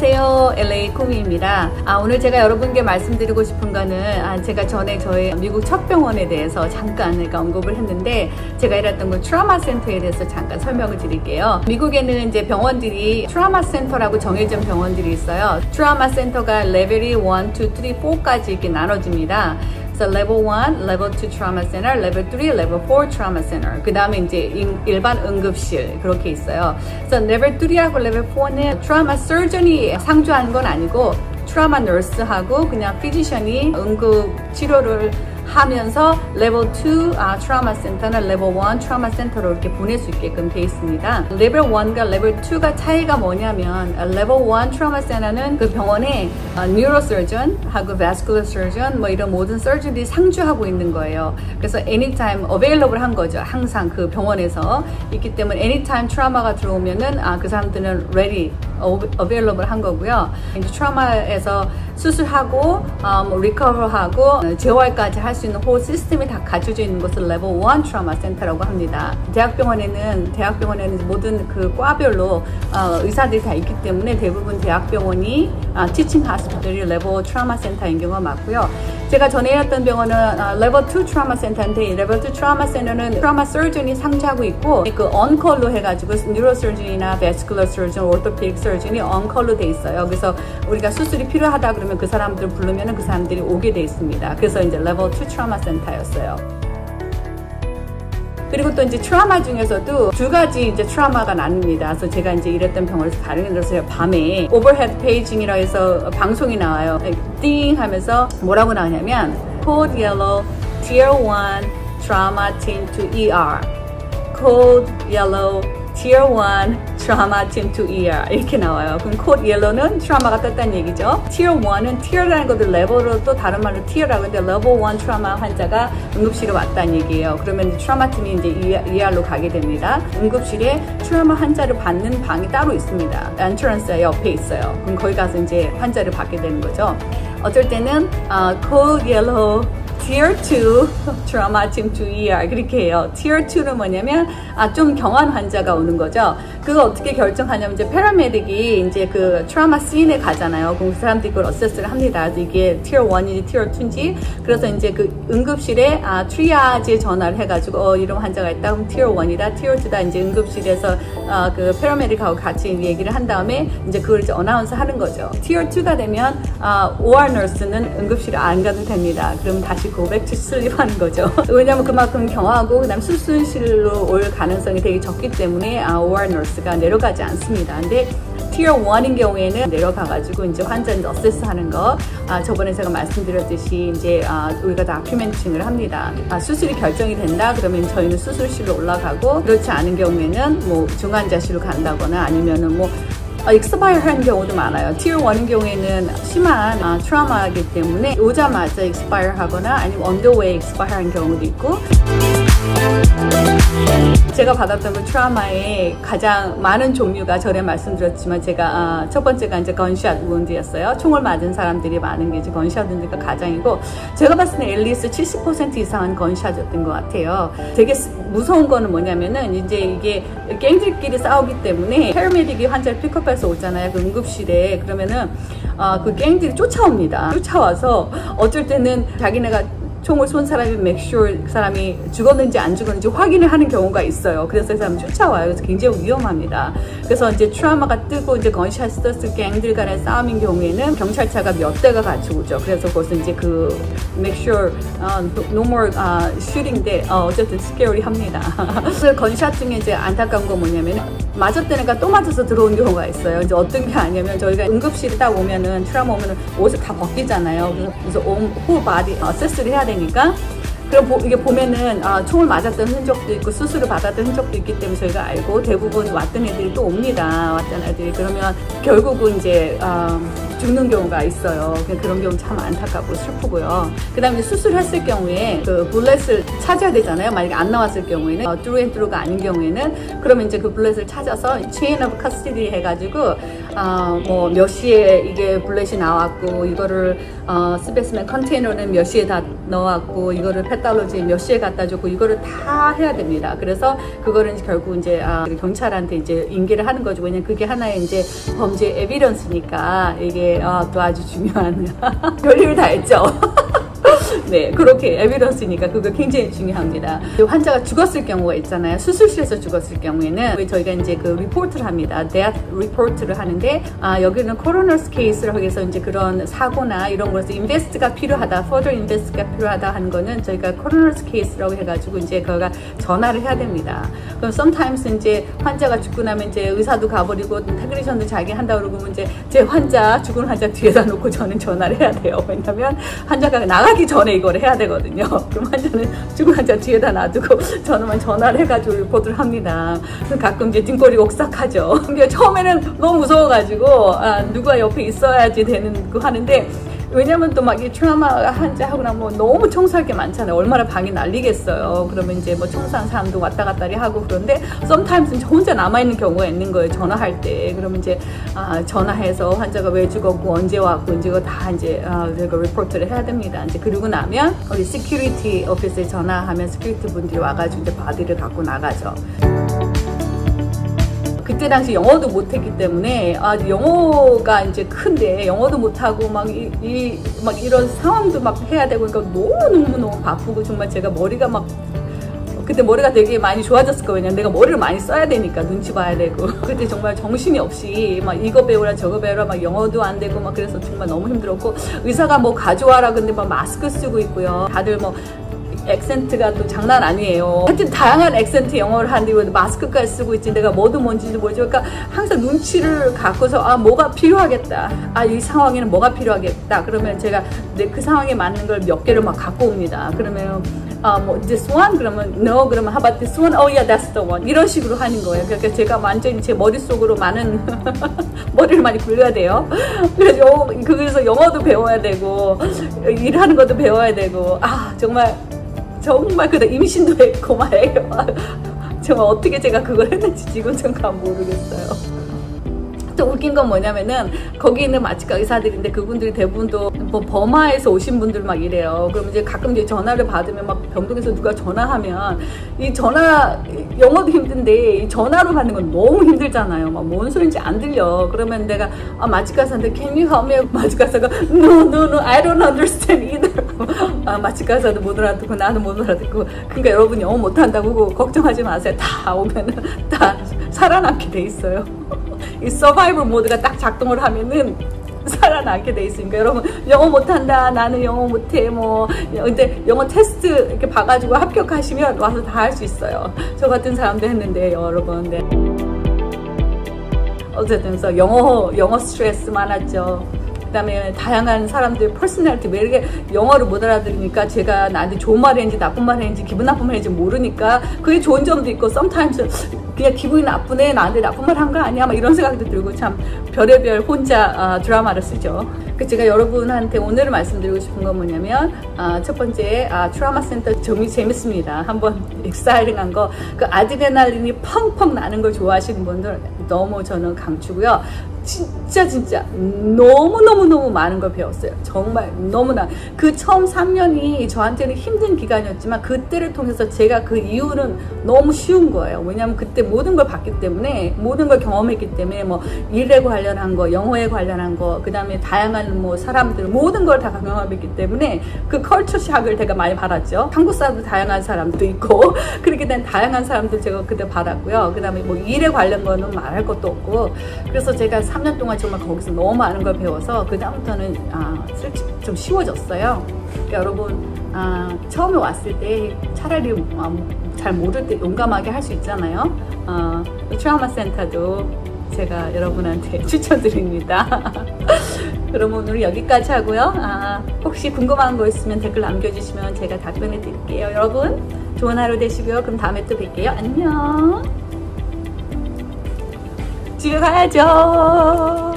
안녕하세요, LA 코미입니다. 오늘 제가 여러분께 말씀드리고 싶은 거는 제가 전에 저희 미국 첫 병원에 대해서 잠깐 언급을 했는데, 제가 일했던 그 트라우마 센터에 대해서 잠깐 설명을 드릴게요. 미국에는 이제 병원들이 트라우마 센터라고 정해진 병원들이 있어요. 트라우마 센터가 레벨이 1, 2, 3, 4까지 이렇게 나눠집니다. 그래서 레벨 1, 레벨 2 트라우마 센터, 레벨 3, 레벨 4 트라우마 센터. 그 다음에 이제 일반 응급실 그렇게 있어요. 그래서 레벨 3하고 레벨 4는 트라우마 서전이 상주하는 건 아니고 트라우마 너스하고 그냥 피지션이 응급 치료를 하면서 레벨 2 트라우마 센터는 레벨 1 트라우마 센터로 이렇게 보낼 수 있게끔 되어 있습니다. 레벨 1과 레벨 2가 차이가 뭐냐면, 레벨 1 트라우마 센터는 그 병원에 뉴로서전하고 베스큘러 서전 뭐 이런 모든 서전들이 상주하고 있는 거예요. 그래서 anytime available 한 거죠. 항상 그 병원에서 있기 때문에 anytime 트라우마가 들어오면은 그 사람들은 ready, available 한 거고요. 이제 트라우마에서 수술하고 리커버하고 재활까지 할 수 있는 홀 시스템이 다 갖춰져 있는 것을 레벨 1 트라우마 센터라고 합니다. 대학병원에는 모든 그 과별로 의사들이 다 있기 때문에 대부분 대학병원이 티칭 하스피털이 레벨 트라우마 센터인 경우가 많고요. 제가 전에 일했던 병원은 레벨 2 트라우마 센터인데, 레벨 2 트라우마 센터는 트라우마 서전이 상주하고 있고, 그 언컬로 해가지고 뉴로서전이나 베스큘러 서전, 오토피딕 서전이 언컬로 돼 있어요. 그래서 우리가 수술이 필요하다 그러면 그 사람들을 부르면 그 사람들이 오게 돼 있습니다. 그래서 이제 레벨 2 트라우마 센터였어요. 그리고 또 이제 트라우마 중에서도 두 가지 이제 트라우마가 나뉩니다. 그래서 제가 이제 일했던 병원에서 다른 데서 밤에 오버헤드 페이징이라 해서 방송이 나와요. 띵 하면서 뭐라고 나오냐면 Code Yellow Tier 1 Trauma Team to ER, Code Yellow Tier 1 Trauma Team to ER 이렇게 나와요. 그럼 Code Yellow는 트라우마가 떴다는 얘기죠. Tier 1은 Tier라는 것도 레벨로 또 다른 말로 Tier라고 하는데, 레벨 1 트라우마 환자가 응급실에 왔다는 얘기예요. 그러면 트라우마 팀이 이제 ER로 가게 됩니다. 응급실에 트라우마 환자를 받는 방이 따로 있습니다. 엔트런스 옆에 있어요. 그럼 거기 가서 이제 환자를 받게 되는 거죠. 어쩔 때는 Code Yellow Tier 2 Trauma Team to ER 그렇게 해요. Tier 2는 뭐냐면 좀 경한 환자가 오는 거죠. 그거 어떻게 결정하냐면, 이제 패러메딕이 이제 그 트라우마 씬에 가잖아요. 그럼 그 사람들이 그걸 어세스를 합니다. 이게 Tier 1인지 Tier 2인지. 그래서 이제 그 응급실에 트리아지에 전화를 해가지고 이런 환자가 있다. 그럼 Tier 1이다, Tier 2다. 이제 응급실에서 그 패러메딕하고 같이 얘기를 한 다음에 이제 그걸 이제 어나운스 하는 거죠. Tier 2가 되면 OR 너스는 응급실에 안 가도 됩니다. 그럼 다시 go back to sleep 하는 거죠. 왜냐면 그만큼 경하고 그다음 수술실로 올 가능성이 되게 적기 때문에 OR 너스가 내려가지 않습니다. 근데 Tier 1인 경우에는 내려가가지고 이제 환자 어세스 하는 거, 저번에 제가 말씀드렸듯이 이제 우리가 다큐멘팅을 합니다. 수술이 결정이 된다 그러면 저희는 수술실로 올라가고, 그렇지 않은 경우에는 뭐 중환자실로 간다거나 아니면은 뭐 익스파이어 한 경우도 많아요. Tier 1인 경우에는 심한 트라우마이기 때문에 오자마자 익스파이어 하거나 아니면 on the way 익스파이어 한 경우도 있고, 제가 받았던 그 트라우마의 가장 많은 종류가 전에 말씀드렸지만, 제가 첫 번째가 이제 건샷 우운드였어요. 총을 맞은 사람들이 많은 게 이제 건샷 우운드가 가장이고, 제가 봤을 때 앨리스 70% 이상은 건샷이었던 것 같아요. 되게 무서운 거는 뭐냐면은, 이제 이게 갱들끼리 싸우기 때문에 패러메딕이 환자를 픽업해서 오잖아요. 그 응급실에. 그러면은 그 갱들이 쫓아옵니다. 쫓아와서 어쩔 때는 자기네가 총을 쏜 사람이 make sure 그 사람이 죽었는지 안 죽었는지 확인을 하는 경우가 있어요. 그래서 그 사람 쫓아와요. 그래서 굉장히 위험합니다. 그래서 이제 트라우마가 뜨고 이제 건샷 스터스 갱들 간의 싸움인 경우에는 경찰차가 몇 대가 같이 오죠. 그래서 거기서 이제 그 make sure no more shooting인데 어쨌든 스케어리합니다. 그 건샷 중에 이제 안타까운 건 뭐냐면, 맞았던 애가 또 맞아서 들어온 경우가 있어요. 이제 어떤 게 아니냐면, 저희가 응급실에 딱 오면은 트라우마 오면은 옷을 다 벗기잖아요. 그래서 홀 바디 어세스를 해야 되니까. 그럼 이게 보면은 총을 맞았던 흔적도 있고 수술을 받았던 흔적도 있기 때문에 저희가 알고, 대부분 왔던 애들이 또 옵니다. 왔던 애들이. 그러면 결국은 이제 죽는 경우가 있어요. 그런 경우 참 안타깝고 슬프고요. 그 다음에 수술했을 경우에 그 블렛을 찾아야 되잖아요. 만약에 안 나왔을 경우에는 through and through가 아닌 경우에는, 그러면 이제 그 블렛을 찾아서 chain of custody 해가지고 뭐 몇 시에 이게 블렛이 나왔고 이거를 스페시멘 컨테이너는 몇 시에 다 넣어왔고 이거를 패탈로지 몇 시에 갖다 줬고 이거를 다 해야 됩니다. 그래서 그거를 결국 이제 경찰한테 이제 인계를 하는 거죠. 왜냐면 그게 하나의 이제 범죄 에비던스니까 이게 또 아주 중요한 별일을 다 했죠. 네, 그렇게 에비던스니까 그거 굉장히 중요합니다. 환자가 죽었을 경우가 있잖아요. 수술실에서 죽었을 경우에는 저희가 이제 그 리포트를 합니다. death report를 하는데 여기는 코로너스 케이스라고 해서 이제 그런 사고나 이런 거에서 인베스트가 필요하다, further 인베스트가 필요하다 하는 거는 저희가 코로너스 케이스라고 해가지고 이제 그거가 전화를 해야 됩니다. 그럼 sometimes 이제 환자가 죽고 나면 이제 의사도 가버리고 테크니션도 자기 한다 그러고 이제 제 환자 죽은 환자 뒤에다 놓고 저는 전화를 해야 돼요. 왜냐면 환자가 나가기 전에 이걸 해야 되거든요. 그럼 환자는 죽은 환자 뒤에다 놔두고 저는 전화를 해가지고 리포트를 합니다. 가끔 이제 등골이 옥삭하죠. 근데 처음에는 너무 무서워가지고 누가 옆에 있어야지 되는 거 하는데 왜냐면 또 막 이 트라우마 환자 하고 나면 너무 청소할 게 많잖아요. 얼마나 방이 난리겠어요. 그러면 이제 뭐 청소한 사람도 왔다 갔다 하고 그런데 sometimes 혼자 남아있는 경우가 있는 거예요. 전화할 때. 그러면 이제 전화해서 환자가 왜 죽었고 언제 왔고 이제 그거 다 이제 저희가 리포트를 해야 됩니다. 이제 그러고 나면 우리 시큐리티 오피스에 전화하면 시큐리티 분들이 와가지고 이제 바디를 갖고 나가죠. 그때 당시 영어도 못했기 때문에 영어가 이제 큰데 영어도 못하고 막 이런 상황도 막 해야 되고 그러니까 너무 바쁘고 정말 제가 머리가 막 그때 머리가 되게 많이 좋아졌을 거예요. 왜냐면 내가 머리를 많이 써야 되니까 눈치 봐야 되고 그때 정말 정신이 없이 막 이거 배우라 저거 배우라 막 영어도 안 되고 막 그래서 정말 너무 힘들었고 의사가 뭐 가져와라 근데 막 마스크 쓰고 있고요. 다들 뭐 액센트가 또 장난 아니에요. 하여튼 다양한 액센트 영어를 하는데 왜 마스크까지 쓰고 있지 내가 뭐도 뭔지도 모르지. 그러니까 항상 눈치를 갖고서 뭐가 필요하겠다. 이 상황에는 뭐가 필요하겠다. 그러면 제가 그 상황에 맞는 걸 몇 개를 막 갖고 옵니다. 그러면 뭐 this one 그러면 no 그러면 how about this one? Oh yeah that's the one. 이런 식으로 하는 거예요. 그러니까 제가 완전히 제 머릿속으로 많은 머리를 많이 굴려야 돼요. 그래서 영어도 배워야 되고 일하는 것도 배워야 되고 정말 그다 임신도 했고 말이에요. 정말 어떻게 제가 그걸 했는지 지금 잠깐 모르겠어요. 또 웃긴 건 뭐냐면은 거기 있는 마취과 의사들인데 그분들이 대부분 또 뭐 버마에서 오신 분들 막 이래요. 그럼 이제 가끔 이제 전화를 받으면 막 병동에서 누가 전화하면 이 전화 영어도 힘든데 이 전화로 받는 건 너무 힘들잖아요. 막 뭔 소리인지 안 들려. 그러면 내가 마취과 의사한테 can you help me? 마취과 의사가 no I don't understand either. 마취과 의사도 못 알아듣고 나도 못 알아듣고 그러니까 여러분 영어 못한다고 걱정하지 마세요. 다 오면은 다 살아남게 돼 있어요. 이 서바이벌 모드가 딱 작동을 하면은 살아남게 돼 있으니까 여러분 영어 못한다 나는 영어 못해 뭐 근데 영어 테스트 이렇게 봐가지고 합격하시면 와서 다 할 수 있어요. 저 같은 사람도 했는데 여러분 어쨌든 그래서 영어 스트레스 많았죠. 그다음에 다양한 사람들의 퍼스널리티 왜 이렇게 영어를 못 알아들으니까 제가 나한테 좋은 말 했는지 나쁜 말 했는지 기분 나쁜 말 했는지 모르니까 그게 좋은 점도 있고 sometimes 그냥 기분이 나쁘네 나한테 나쁜 말 한 거 아니야 막 이런 생각도 들고 참 별의별 혼자 드라마를 쓰죠. 제가 여러분한테 오늘 말씀드리고 싶은 건 뭐냐면 첫 번째 트라우마 센터 정말 재밌습니다. 한번 익사이팅한 거 그 아드레날린이 펑펑 나는 걸 좋아하시는 분들 너무 저는 강추고요. 진짜 너무 많은 걸 배웠어요. 정말 너무나 그 처음 3년이 저한테는 힘든 기간이었지만 그때를 통해서 제가 그 이유는 너무 쉬운 거예요. 왜냐면 그때 모든 걸 봤기 때문에 모든 걸 경험했기 때문에 뭐 일에 관련한 거 영어에 관련한 거 그 다음에 다양한 뭐 사람들 모든 걸 다 경험했기 때문에 그 컬처 샥을 제가 많이 받았죠. 한국 사람도 다양한 사람도 있고 그렇게 된 다양한 사람들 제가 그때 받았고요. 그 다음에 뭐 일에 관련 거는 말할 것도 없고 그래서 제가 3년 동안 정말 거기서 너무 많은 걸 배워서 그 다음부터는 솔직히 좀 쉬워졌어요. 그러니까 여러분 처음에 왔을 때 차라리 잘 모를 때 용감하게 할 수 있잖아요. 트라우마 센터도 제가 여러분한테 추천드립니다. 그럼 오늘 여기까지 하고요. 혹시 궁금한 거 있으면 댓글 남겨주시면 제가 답변해 드릴게요. 여러분 좋은 하루 되시고요. 그럼 다음에 또 뵐게요. 안녕. 집에 가야죠.